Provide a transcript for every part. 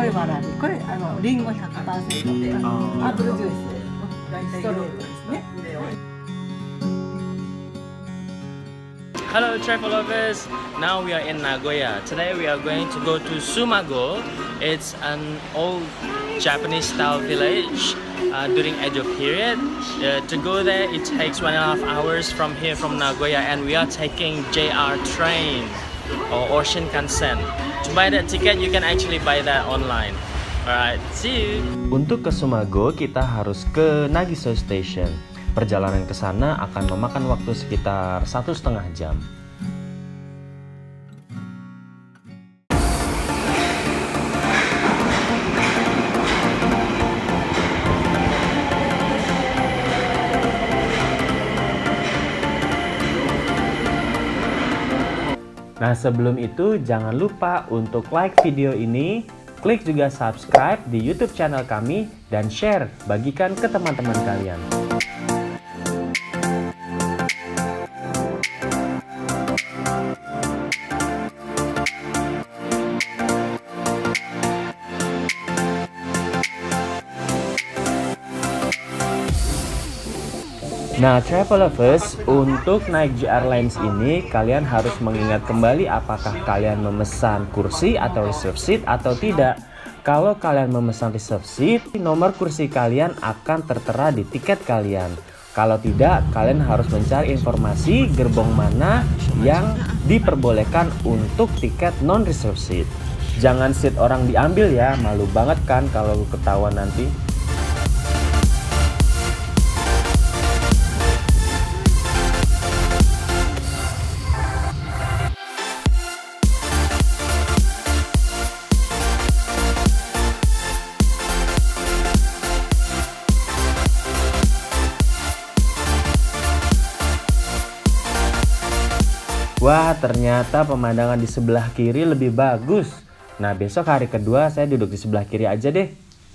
れもある。これリンゴ100%で、アップルジュース、ストレートですね。 Hello travel lovers, now we are in Nagoya. Today we are going to go to Sumago. It's an old Japanese style village during Edo period. To go there it takes 1.5 hours from here from Nagoya, and we are taking JR train or Shinkansen. To buy that ticket you can actually buy that online. Alright, see you. Untuk ke Sumago kita harus ke Nagiso Station. Perjalanan ke sana akan memakan waktu sekitar 1,5 jam. Nah, sebelum itu jangan lupa untuk like video ini, klik juga subscribe di YouTube channel kami, dan share, bagikan ke teman-teman kalian. Nah, travel lovers, untuk naik JR Lines ini kalian harus mengingat kembali apakah kalian memesan kursi atau reserve seat atau tidak. Kalau kalian memesan reserve seat, nomor kursi kalian akan tertera di tiket kalian. Kalau tidak, kalian harus mencari informasi gerbong mana yang diperbolehkan untuk tiket non reserve seat. Jangan seat orang diambil ya, malu banget kan kalau ketahuan nanti. Wah, ternyata pemandangan di sebelah kiri lebih bagus. Nah, besok hari kedua saya duduk di sebelah kiri aja deh.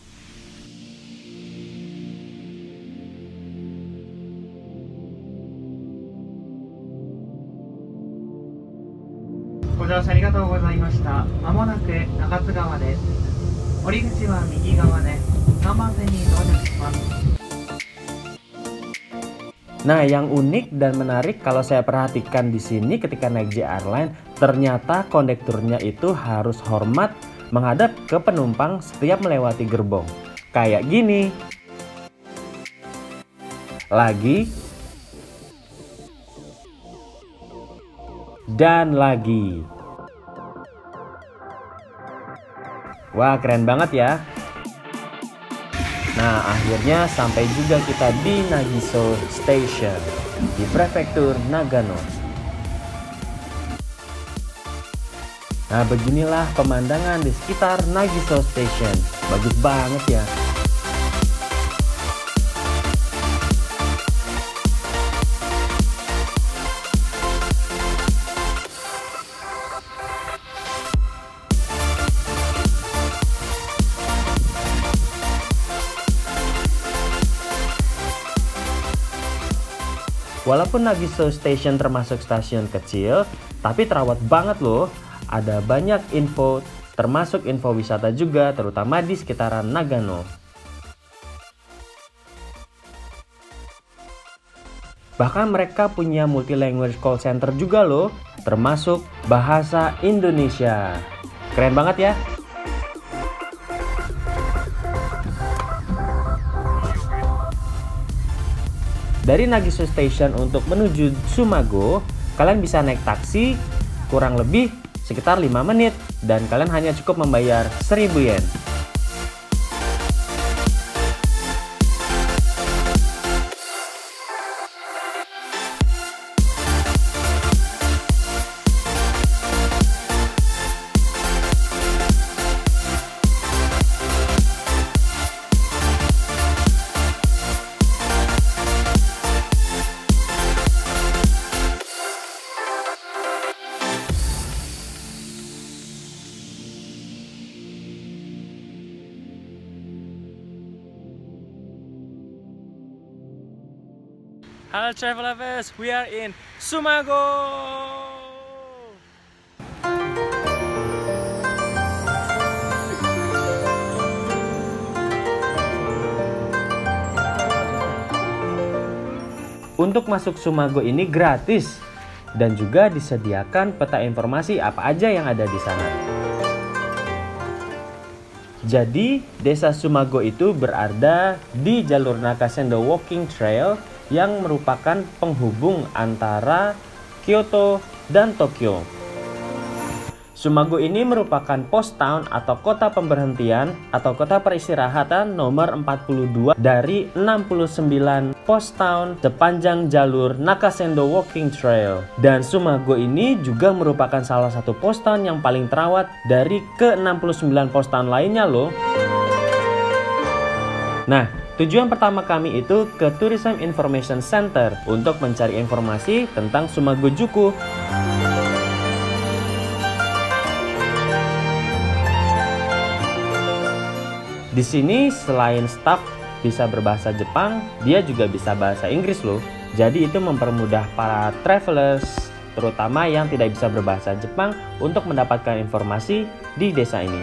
Nah, yang unik dan menarik kalau saya perhatikan di sini ketika naik JR Line, ternyata kondekturnya itu harus hormat menghadap ke penumpang setiap melewati gerbong. Kayak gini. Lagi. Dan lagi. Wah, keren banget ya. Nah, akhirnya sampai juga kita di Nagiso Station di Prefektur Nagano. Nah, beginilah pemandangan di sekitar Nagiso Station. Bagus banget ya. Walaupun Nagiso Station termasuk stasiun kecil, tapi terawat banget loh. Ada banyak info, termasuk info wisata juga, terutama di sekitaran Nagano. Bahkan mereka punya multi-language call center juga loh, termasuk bahasa Indonesia. Keren banget ya. Dari Nagiso Station untuk menuju Sumago, kalian bisa naik taksi kurang lebih sekitar 5 menit dan kalian hanya cukup membayar 1.000 yen. Hello travel lovers, we are in Sumago! Untuk masuk Sumago ini gratis dan juga disediakan peta informasi apa aja yang ada di sana. Jadi, Desa Sumago itu berada di jalur Nakasendo Walking Trail yang merupakan penghubung antara Kyoto dan Tokyo. Sumago ini merupakan post town atau kota pemberhentian atau kota peristirahatan nomor 42 dari 69 post town sepanjang jalur Nakasendo Walking Trail. Dan Sumago ini juga merupakan salah satu post town yang paling terawat dari ke-69 post town lainnya loh. Nah, tujuan pertama kami itu ke Tourism Information Center untuk mencari informasi tentang Sumago-juku. Di sini selain staff bisa berbahasa Jepang, dia juga bisa bahasa Inggris loh. Jadi itu mempermudah para travelers, terutama yang tidak bisa berbahasa Jepang, untuk mendapatkan informasi di desa ini.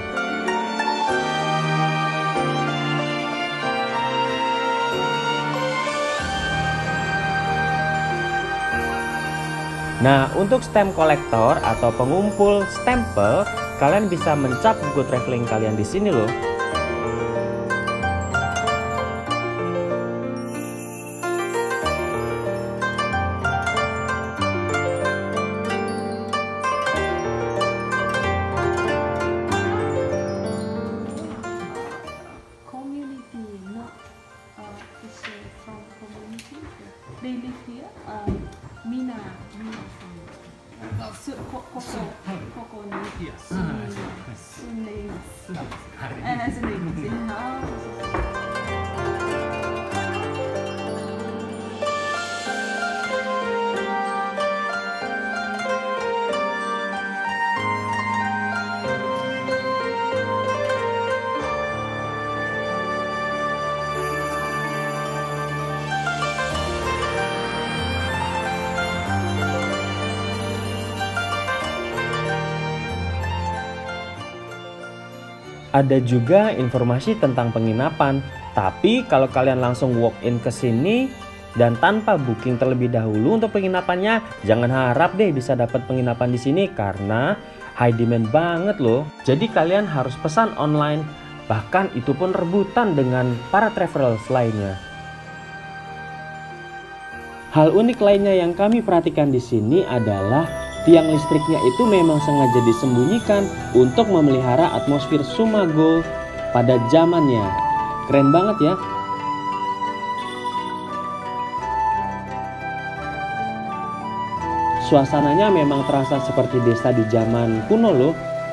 Nah, untuk stamp collector atau pengumpul stempel, kalian bisa mencap buku traveling kalian di sini loh. They live here. Mina from Koko ni Sunday. Ada juga informasi tentang penginapan. Tapi kalau kalian langsung walk in ke sini dan tanpa booking terlebih dahulu untuk penginapannya, jangan harap deh bisa dapat penginapan di sini karena high demand banget loh. Jadi kalian harus pesan online, bahkan itu pun rebutan dengan para travelers lainnya. Hal unik lainnya yang kami perhatikan di sini adalah tiang listriknya itu memang sengaja disembunyikan untuk memelihara atmosfer Sumago pada zamannya. Keren banget ya. Suasananya memang terasa seperti desa di zaman kuno loh.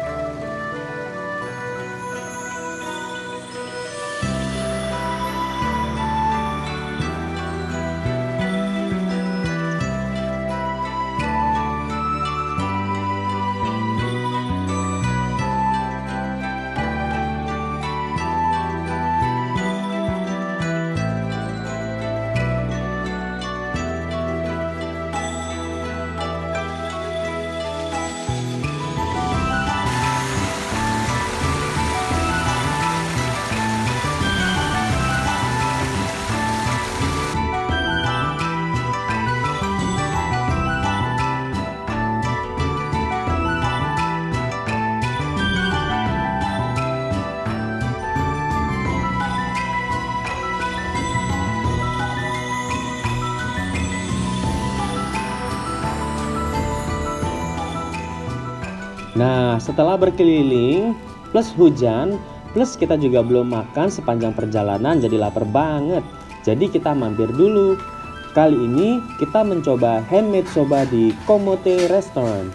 Nah, setelah berkeliling, plus hujan, plus kita juga belum makan sepanjang perjalanan, jadi lapar banget. Jadi kita mampir dulu. Kali ini kita mencoba handmade soba di Komote Restaurant.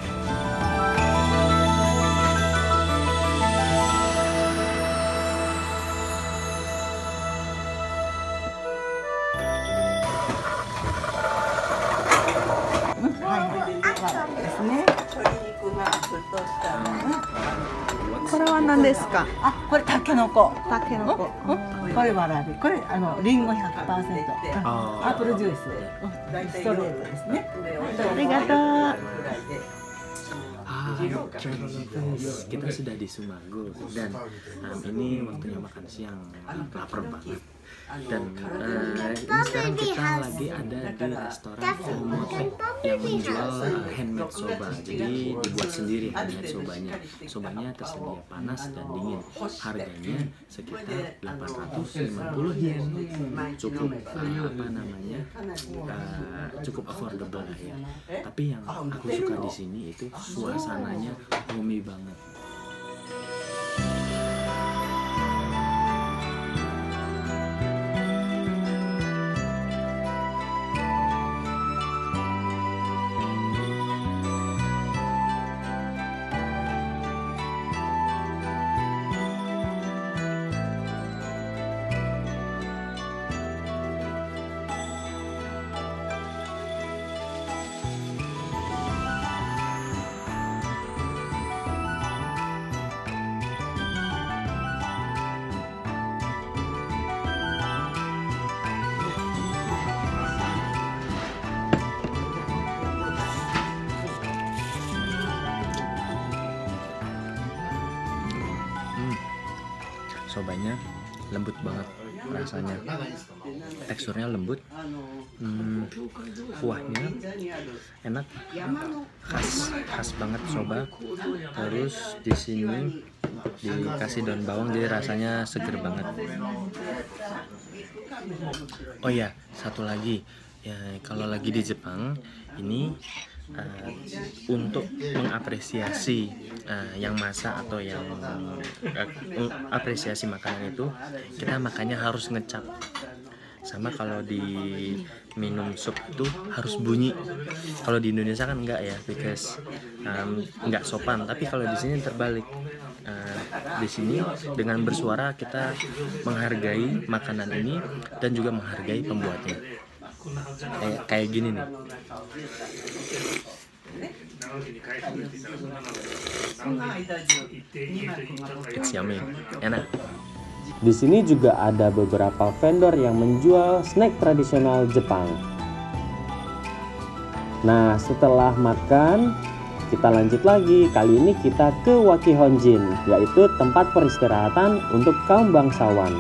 これタケノコ。これわらび。これリンゴ 100%。アップルジュース。ストレートですね。ありがとう。 Kita sudah di Sumago dan ini waktunya makan siang. Lapar banget. Dan ini sekarang kita lagi ada di restoran Omote yang menjual handmade soba. Jadi dibuat sendiri handmade sobanya. Sobanya tersedia panas dan dingin. Harganya sekitar 850 yen. Cukup cukup affordable lah ya. Tapi yang aku suka di sini itu suasananya homey banget. Sobanya lembut banget rasanya, teksturnya lembut, kuahnya enak, khas banget soba. Terus di sini dikasih daun bawang, jadi rasanya seger banget. Oh ya, satu lagi ya, kalau lagi di Jepang ini untuk mengapresiasi yang masak atau yang apresiasi makanan itu, kita makannya harus ngecap. Sama kalau di minum sup itu harus bunyi. Kalau di Indonesia kan enggak ya, because enggak sopan. Tapi kalau di sini terbalik. Di sini dengan bersuara kita menghargai makanan ini dan juga menghargai pembuatnya. Kayak gini nih. It's yummy, enak. Di sini juga ada beberapa vendor yang menjual snack tradisional Jepang. Nah, setelah makan, kita lanjut lagi. Kali ini kita ke Wakihonjin, yaitu tempat peristirahatan untuk kaum bangsawan.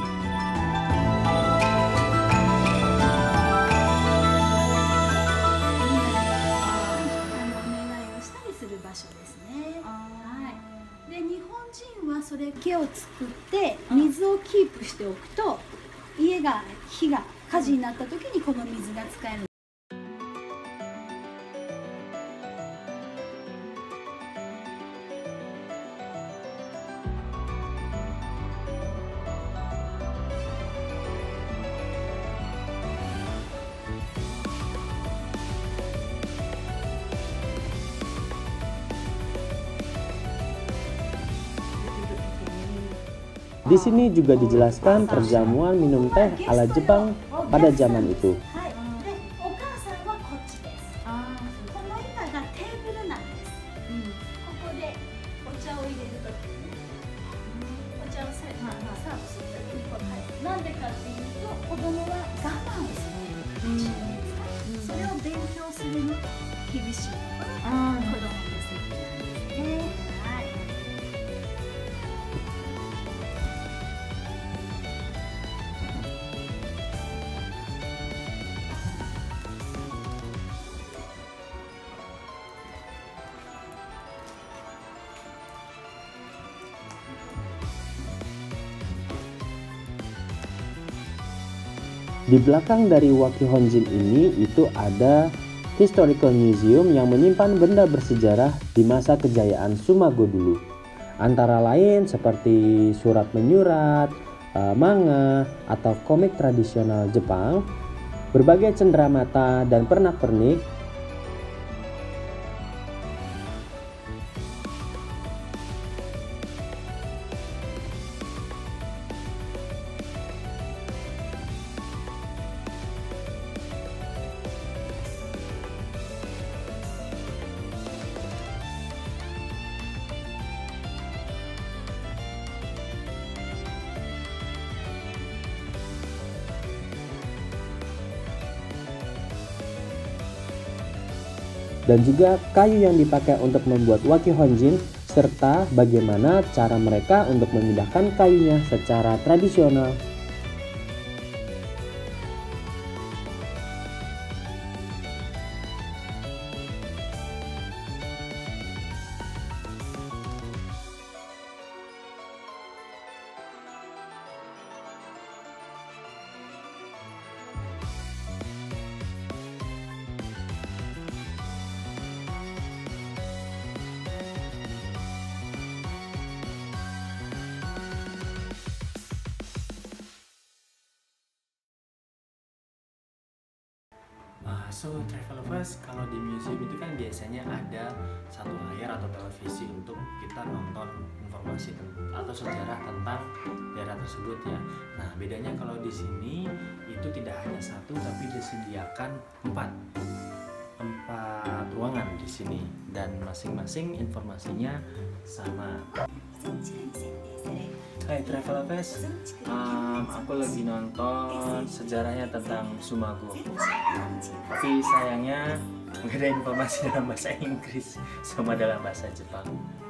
Di sini juga dijelaskan perjamuan minum teh ala Jepang pada zaman itu. Di belakang dari Wakihonjin ini itu ada Historical Museum yang menyimpan benda bersejarah di masa kejayaan Sumago dulu. Antara lain seperti surat menyurat, manga, atau komik tradisional Jepang, berbagai cenderamata dan pernak-pernik. Dan juga kayu yang dipakai untuk membuat Wakihonjin, serta bagaimana cara mereka untuk memindahkan kayunya secara tradisional. So travelers, kalau di museum itu kan biasanya ada satu layar atau televisi untuk kita nonton informasi atau sejarah tentang daerah tersebut ya. Nah bedanya kalau di sini itu tidak hanya satu tapi disediakan empat ruangan di sini dan masing-masing informasinya sama. Hai Travelers, aku lagi nonton sejarahnya tentang Sumago. Tapi sayangnya nggak ada informasi dalam bahasa Inggris sama dalam bahasa Jepang.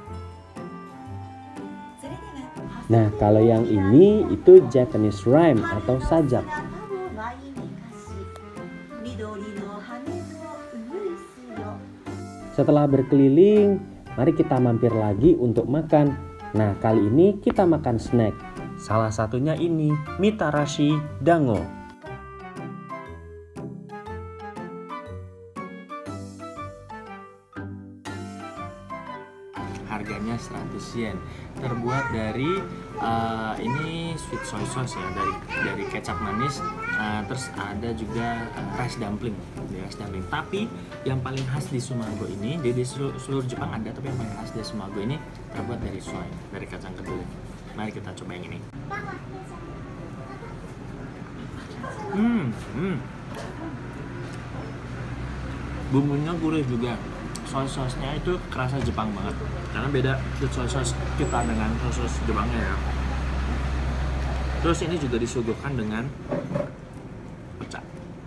Nah, kalau yang ini itu Japanese rhyme atau sajak. Setelah berkeliling, mari kita mampir lagi untuk makan. Nah, kali ini kita makan snack. Salah satunya ini, Mitarashi Dango. Harganya 100 yen. Terbuat dari ini sweet soy sauce ya, dari kecap manis. Terus ada juga rice dumpling. Tapi yang paling khas di Sumago ini, di seluruh Jepang ada, tapi yang paling khas di Sumago ini terbuat dari soy, dari kacang kedelai. Mari kita coba yang ini. Bumbunya gurih juga. Soy-sauce-nya itu kerasa Jepang banget. Karena beda soy sauce kita dengan soy sauce Jepangnya ya. Terus ini juga disuguhkan dengan pecah.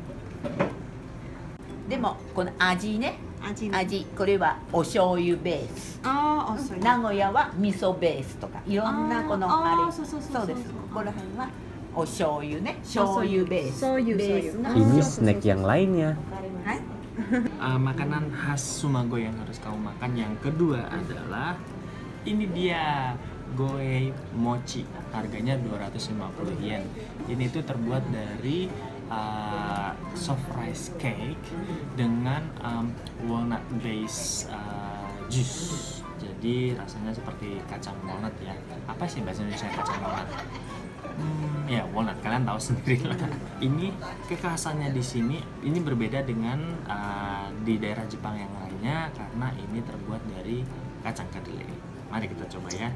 でもこの味ね、味これはお醤油ベース。名古屋は味噌ベースとかいろんなこのあれ、そうです。ここら辺はお醤油ね、醤油ベース。 Ini snack yang lainnya. Makanan khas Sumago yang harus kamu makan yang kedua adalah ini dia goe mochi. Harganya 250 yen. Ini tuh terbuat dari soft rice cake dengan walnut base juice. Jadi rasanya seperti kacang walnut ya. Apa sih bahasa Indonesia kacang walnut? Ya walnut, kalian tahu sendiri lah. Ini kekhasannya di sini ini berbeda dengan di daerah Jepang yang lainnya karena ini terbuat dari kacang kedelai. Mari kita coba ya.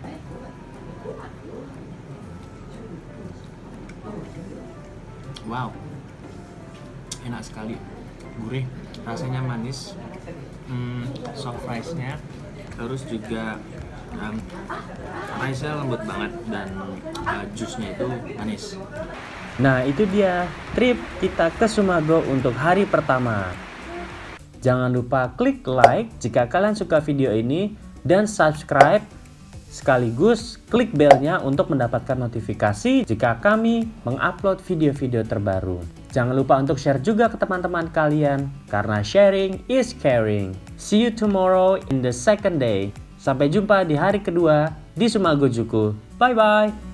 Wow, enak sekali, gurih, rasanya manis, soft rice-nya, terus juga rice-nya lembut banget dan jus-nya itu manis. Nah, itu dia trip kita ke Sumago untuk hari pertama. Jangan lupa klik like jika kalian suka video ini dan subscribe. Sekaligus klik belnya untuk mendapatkan notifikasi jika kami mengupload video-video terbaru. Jangan lupa untuk share juga ke teman-teman kalian karena sharing is caring. See you tomorrow in the second day. Sampai jumpa di hari kedua di Sumago Juku. Bye bye.